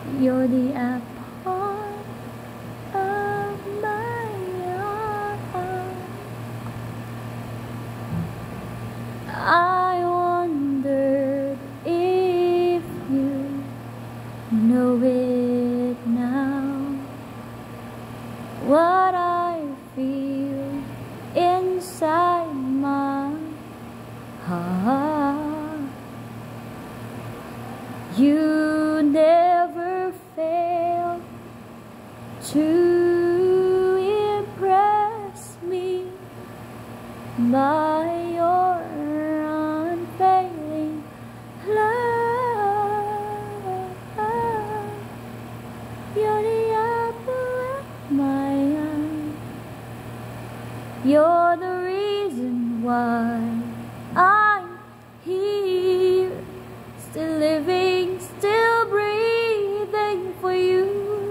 You're the apple of my eye. I wondered if you know it now, what I feel inside my heart. You never fail to impress me by your unfailing love. You're the apple of my eye. You're the reason why I'm here, still living, still breathing for you.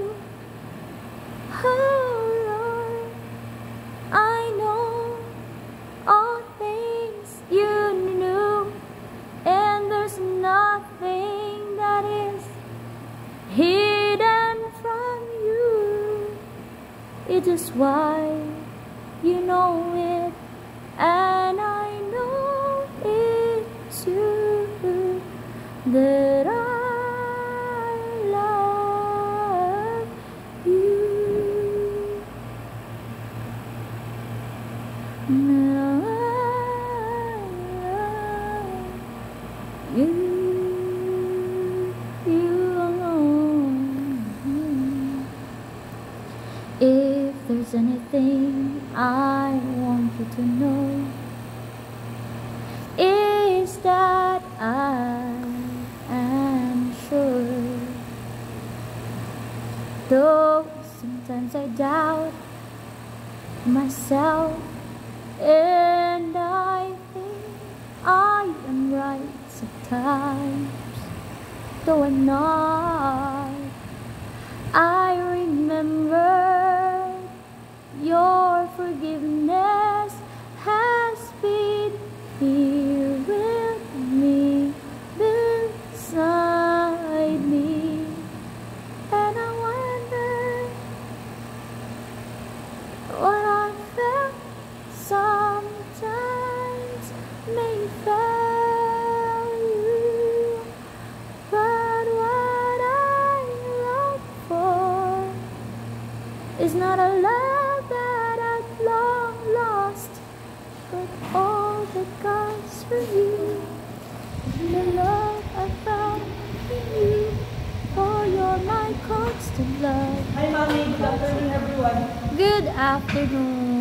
Oh Lord, I know all things you knew, and there's nothing that is hidden from you. It is why you know it, and I know it too, that I love you, that I love you, you alone. If there's anything I want you to know, is that I am sure, though sometimes I doubt myself, and I think I am right sometimes, though I'm not. I remember your forgiveness has been here with me, beside me, and I wonder what I felt sometimes may fail you, but what I long for is not a love that I've long lost, but all that God's for you, the love I found in you, for you're my constant love. Hi, Mommy. Good afternoon, everyone. Good afternoon.